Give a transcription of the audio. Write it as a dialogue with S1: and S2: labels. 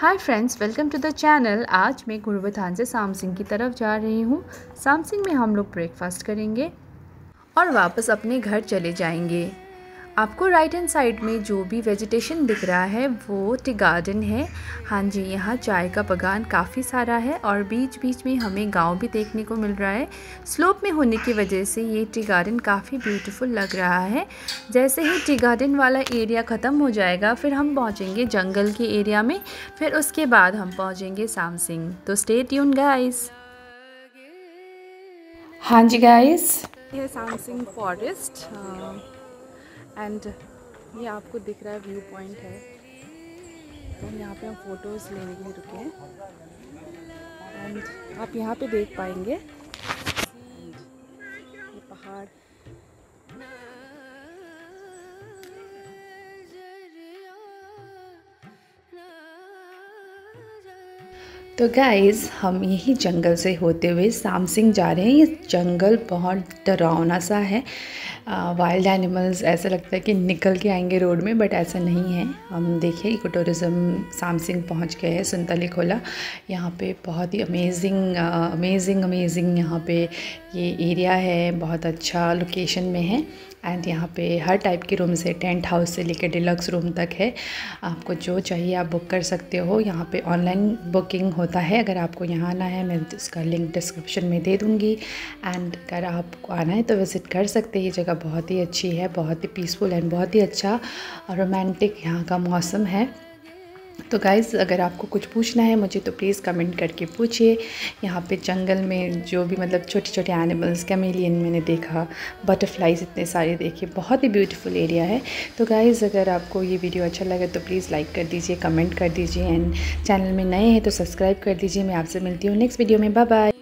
S1: Hi friends, welcome to the channel. आज मैं गुरुबथान से सामसिंग की तरफ जा रही हूँ। सामसिंग में हम लोग ब्रेकफास्ट करेंगे और वापस अपने घर चले जाएंगे। आपको राइट हैंड साइड में जो भी वेजिटेशन दिख रहा है वो टी गार्डन है। हाँ जी, यहाँ चाय का बागान काफ़ी सारा है और बीच बीच में हमें गांव भी देखने को मिल रहा है। स्लोप में होने की वजह से ये टी गार्डन काफ़ी ब्यूटीफुल लग रहा है। जैसे ही टी गार्डन वाला एरिया ख़त्म हो जाएगा फिर हम पहुँचेंगे जंगल के एरिया में, फिर उसके बाद हम पहुँचेंगे सामसिंग। तो स्टे ट्यून गाइस। हाँ जी गाइस, ये सामसिंग फॉरेस्ट एंड ये आपको दिख रहा है व्यू पॉइंट है। तो यहाँ पे हम फ़ोटोज़ लेने के लिए रुके हैं एंड आप यहाँ पे देख पाएंगे ये पहाड़। तो गाइज़, हम यही जंगल से होते हुए सामसिंग जा रहे हैं। ये जंगल बहुत डरावना सा है। वाइल्ड एनिमल्स ऐसा लगता है कि निकल के आएंगे रोड में, बट ऐसा नहीं है। हम देखिए इको टूरिज़्म सामसिंग पहुंच गए हैं, सुनतली खोला। यहाँ पे बहुत ही अमेजिंग यहाँ पे ये एरिया है, बहुत अच्छा लोकेशन में है। एंड यहाँ पे हर टाइप के रूम्स है, टेंट हाउस से लेकर डिलक्स रूम तक है। आपको जो चाहिए आप बुक कर सकते हो। यहाँ पे ऑनलाइन बुकिंग होता है। अगर आपको यहाँ आना है, मैं इसका लिंक डिस्क्रिप्शन में दे दूँगी। एंड अगर आपको आना है तो विज़िट कर सकते हैं। ये जगह बहुत ही अच्छी है, बहुत ही पीसफुल एंड बहुत ही अच्छा और रोमांटिक यहाँ का मौसम है। तो गाइज़, अगर आपको कुछ पूछना है मुझे तो प्लीज़ कमेंट करके पूछिए। यहाँ पे जंगल में जो भी मतलब छोटे छोटे एनिमल्स, कैमेलियन मैंने देखा, बटरफ्लाइज इतने सारे देखे, बहुत ही ब्यूटीफुल एरिया है। तो गाइज़, अगर आपको ये वीडियो अच्छा लगे तो प्लीज़ लाइक कर दीजिए, कमेंट कर दीजिए एंड चैनल में नए हैं तो सब्सक्राइब कर दीजिए। मैं आपसे मिलती हूँ नेक्स्ट वीडियो में। Bye bye.